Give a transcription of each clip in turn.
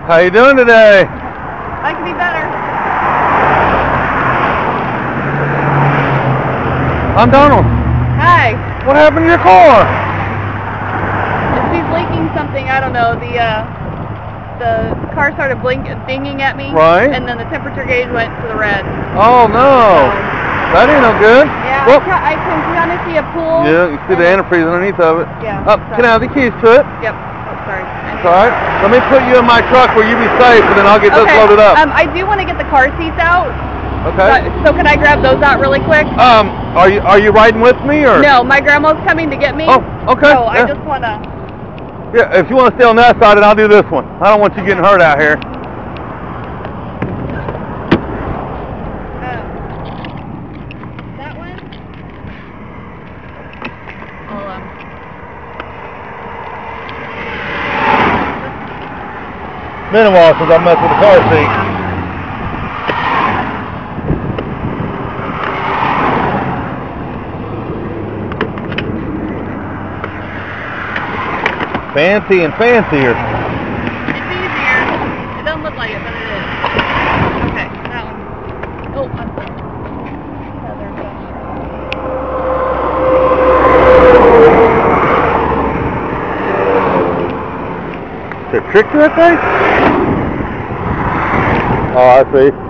How you doing today? I can be better. I'm Donald. Hi. What happened to your car? She's leaking something. I don't know. The car started dinging at me. Right. And then the temperature gauge went to the red. Oh no. That ain't no good. Yeah. Whoop. I can kind of see a pool. Yeah, you see the antifreeze underneath of it. Yeah. Oh, can I have the keys to it? Yep. Oh, sorry. It's alright. Let me put you in my truck where you be safe, and then I'll get this loaded up. I do want to get the car seats out. Okay. So can I grab those out really quick? Are you riding with me or? No, my grandma's coming to get me. Oh, okay. So I just want to. Yeah, if you want to stay on that side, then I'll do this one. I don't want you getting hurt out here. That one? Been a while since I messed with the car seat. Fancy and fancier. It's easier. It doesn't look like it, but it is. Okay, that one. Oh, I'm sorry. Is there a trick to that thing? Oh, I see.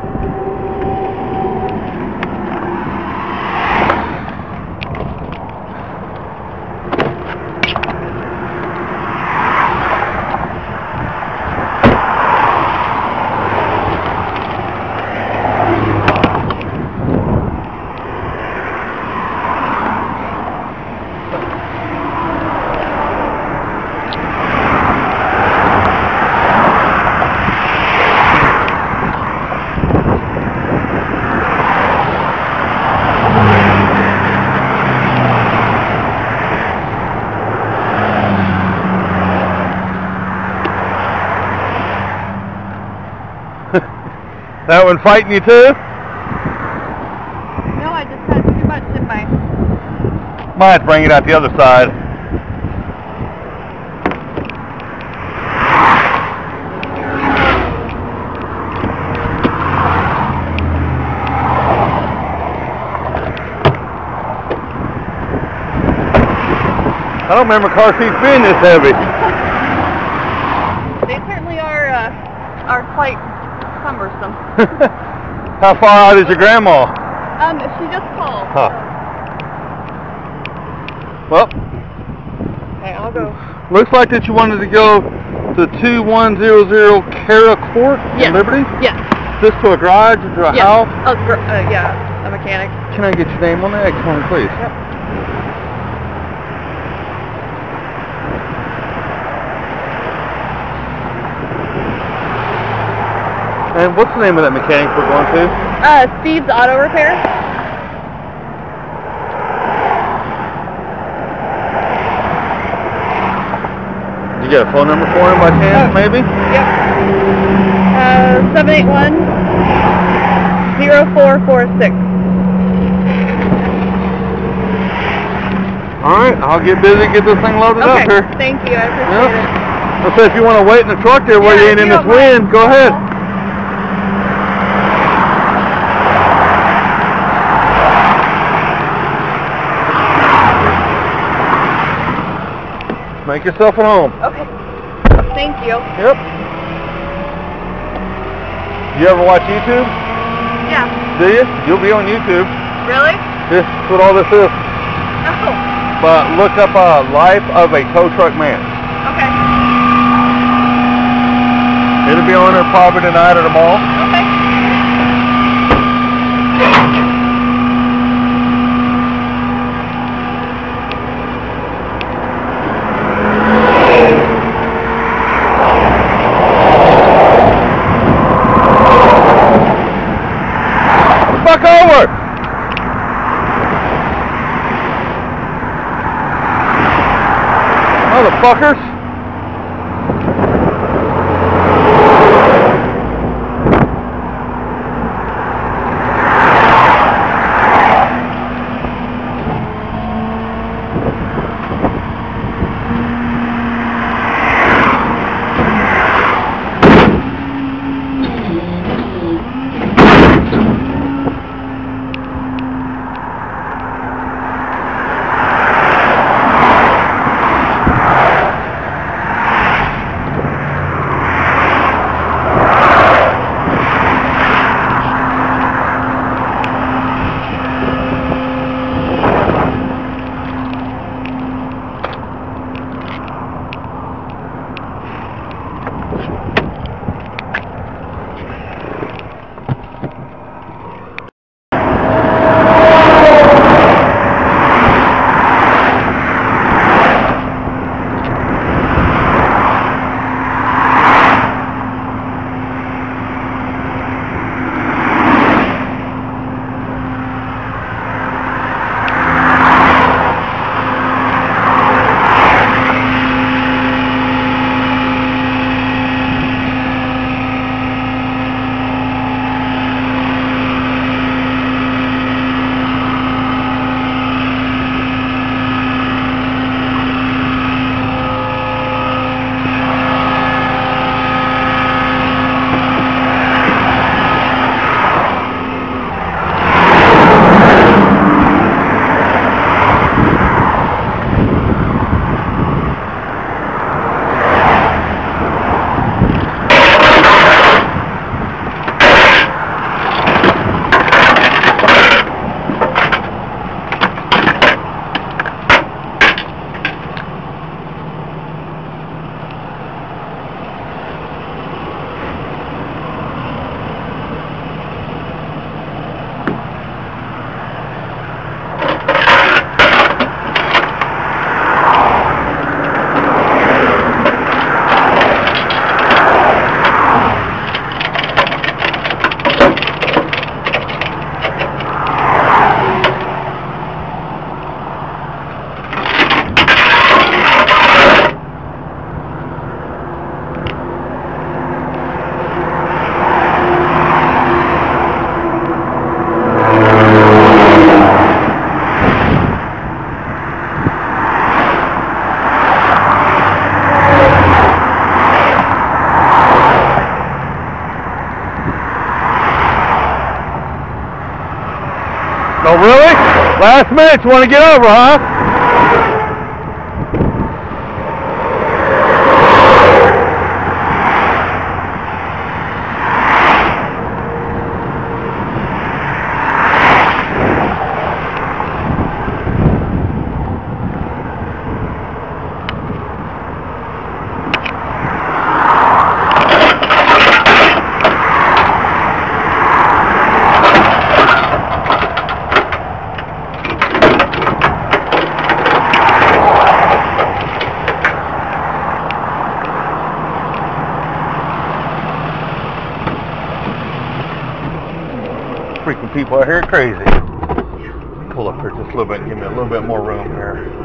That one fighting you too? No, I just had too much in my... Might have to bring it out the other side. I don't remember car seats being this heavy. They certainly are quite cumbersome. How far out is your grandma? She just called. Huh. Well. Okay, I'll go. Looks like that you wanted to go to 2100 Cara Court in Liberty? Yes. Is this to a garage or to a house? Oh, yeah, a mechanic. Can I get your name on the X for me, please? Yep. And what's the name of that mechanic we're going to? Steve's Auto Repair. You got a phone number for him by chance, maybe? Yep. 781-0446. Alright, I'll get busy and get this thing loaded up here. Thank you, I appreciate it. Let's say if you want to wait in the truck there where you ain't in this wind, go ahead. Make yourself at home. Okay. Thank you. Yep. You ever watch YouTube? Yeah. Do you? You'll be on YouTube. Really? This is what all this is. Oh. But look up Life of a Tow Truck Man. Okay. It'll be on there probably tonight or tomorrow. Okay. Fuck over! Motherfuckers! Last minute, you want to get over, huh? Freaking people out here are crazy. Pull up here just a little bit and give me a little bit more room here.